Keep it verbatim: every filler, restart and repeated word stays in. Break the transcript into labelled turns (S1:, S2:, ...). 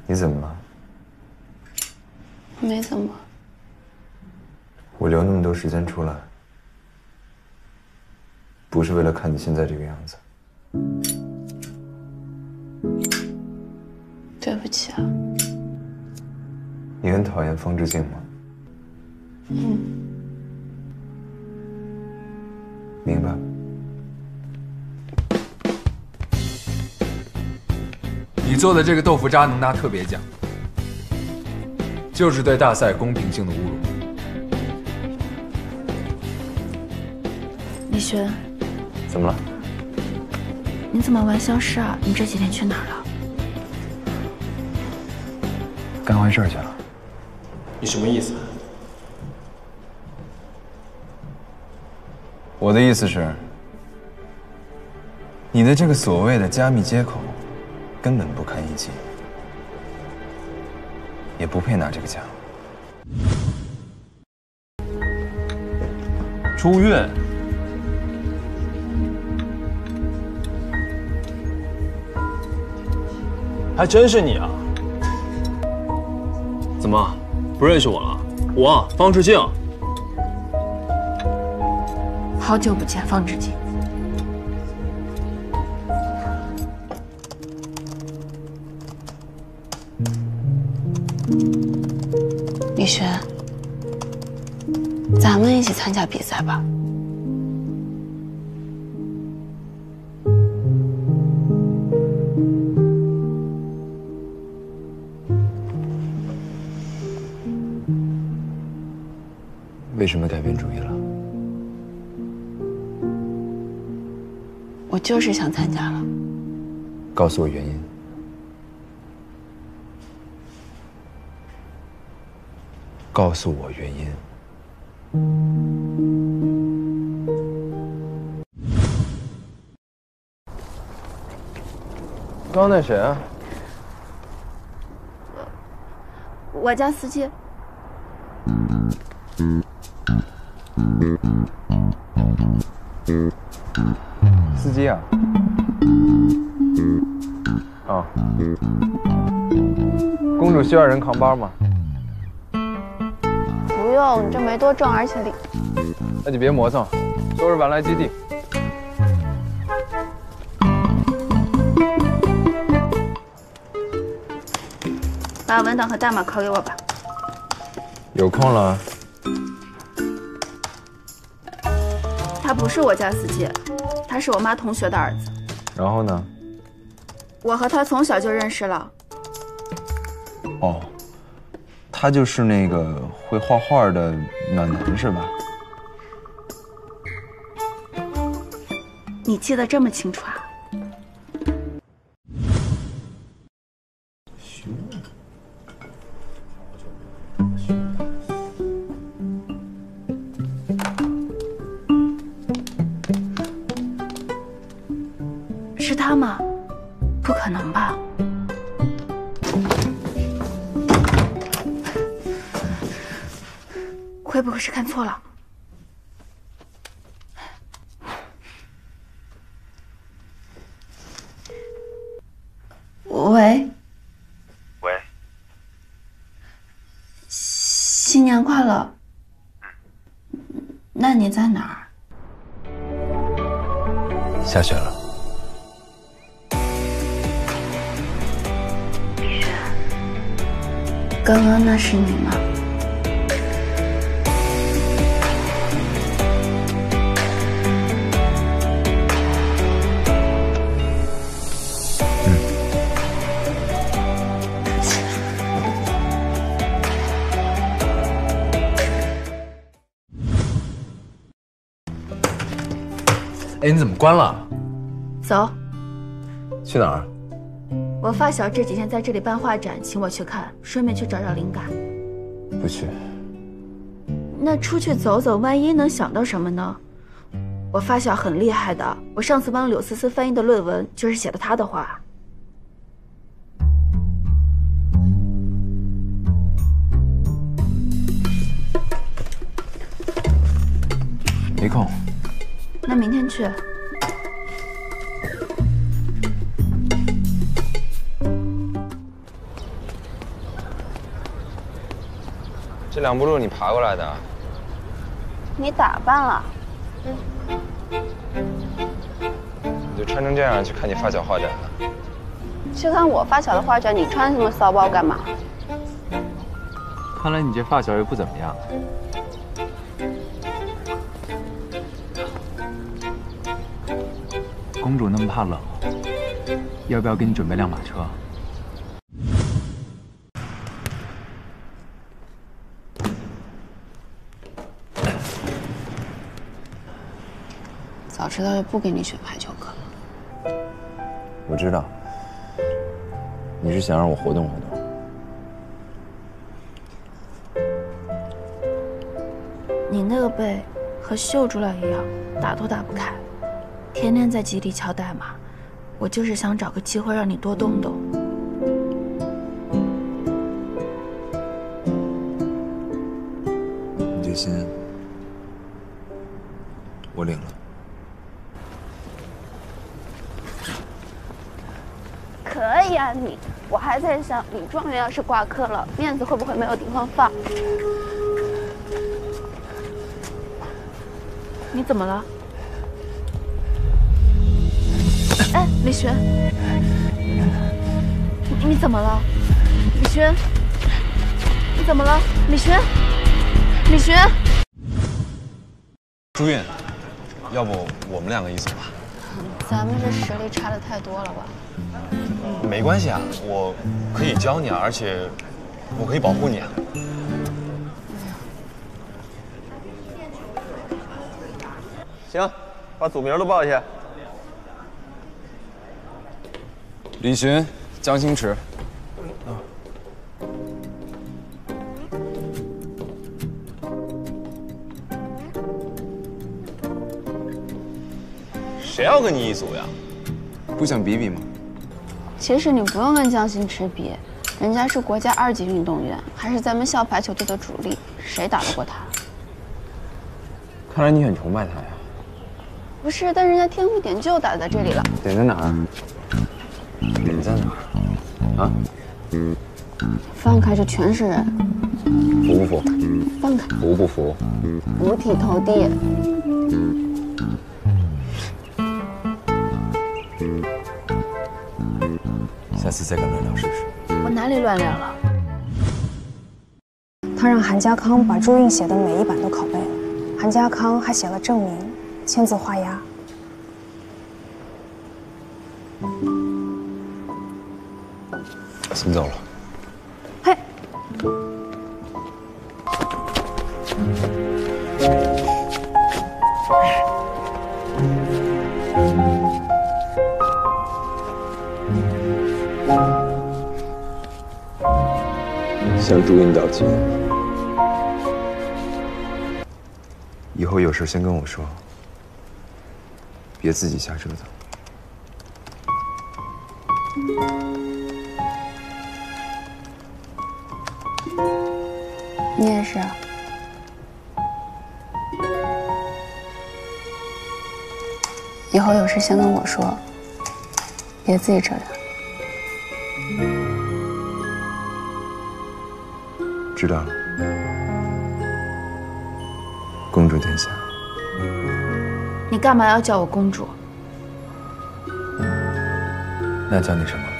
S1: 你怎么了？
S2: 没怎么。
S1: 我留那么多时间出来，不是为了看你现在这个样子。
S2: 对不起啊。
S1: 你很讨厌方志静吗？
S2: 嗯。
S1: 明白。
S3: 你做的这个豆腐渣能拿特别奖，就是对大赛公平性的侮辱。
S2: 李轩，
S1: 怎么了？
S2: 你怎么玩消失啊？你这几天去哪儿了？
S1: 干坏事去了。
S4: 你什么意思？
S1: 我的意思是，你的这个所谓的加密接口，根本不堪一击，也不配拿这个奖。
S4: 朱韵，还真是你啊！怎么，不认识我了？我方志静。
S2: 好久不见，方志静。李轩，咱们一起参加比赛吧。
S1: 为什么改变主意了？
S2: 我就是想参加了。
S1: 告诉我原因。告诉我原因。刚那谁啊？
S2: 我家司机。
S1: 司机啊？啊。公主需要人扛包吗？
S2: 不用，这没多重，而且里……
S1: 那你别磨蹭，收拾完来基地。
S2: 把文档和代码拷给我吧。
S1: 有空了。
S2: 他不是我家司机，他是我妈同学的儿子。
S1: 然后呢？
S2: 我和他从小就认识了。
S1: 哦，他就是那个会画画的暖男是吧？
S2: 你记得这么清楚啊？是他吗？不可能吧？会不会是看错了？喂。
S5: 喂。
S2: 新年快乐。嗯。那你在哪儿？
S1: 下雪了。
S2: 李轩，刚刚那是你吗？
S3: 哎，你怎么关了？
S2: 走。
S1: 去哪儿？
S2: 我发小这几天在这里办画展，请我去看，顺便去找找灵感。
S1: 不去。
S2: 那出去走走，万一能想到什么呢？我发小很厉害的，我上次帮柳思思翻译的论文就是写的他的话。
S1: 没空。
S2: 那明天去。
S1: 这两步路你爬过来的？
S2: 你打扮了？
S1: 你就穿成这样去看你发小画展了？
S2: 去看我发小的画展，你穿什么骚包干嘛？
S3: 看来你这发小也不怎么样。公主那么怕冷，要不要给你准备辆马车？
S2: 早知道就不给你选排球课了。
S1: 我知道，你是想让我活动活动。
S2: 你那个背和秀出来一样，打都打不开，天天在基地敲代码。我就是想找个机会让你多动动。
S1: 你这心，我领了。
S2: 可以啊，你。我还在想，李状元要是挂科了，面子会不会没有地方放？你怎么了？哎，李璇，你你怎么了？李璇，你怎么了？李璇，李璇。
S5: 朱韵，要不我们两个一组吧？
S2: 咱们这实力差的太多了吧？
S5: 没关系啊，我可以教你啊，而且我可以保护你啊。
S6: 行，把组名都报一下。
S1: 李寻、江星驰。
S5: 谁要跟你一组呀？
S1: 不想比比吗？
S2: 其实你不用跟江星驰比，人家是国家二级运动员，还是咱们校排球队的主力，谁打得过他？
S1: 看来你很崇拜他呀。
S2: 不是，但人家天赋点就打在这里了。
S1: 点在哪儿？点在哪儿？啊？
S2: 放开，这全是人。
S1: 服不服？
S2: 放开。
S1: 服不服？
S2: 五体投地。
S1: 下次再跟乱聊试试。
S2: 我哪里乱聊了？
S7: 他让韩家康把朱韵写的每一版都拷贝了，韩家康还写了证明，签字画押。
S1: 先走了。
S7: 嘿。
S1: 向朱韵道歉，以后有事先跟我说，别自己瞎折腾。
S2: 你也是啊。以后有事先跟我说，别自己折腾。
S1: 知道了，公主殿下。
S2: 你干嘛要叫我公主？
S1: 那叫你什么？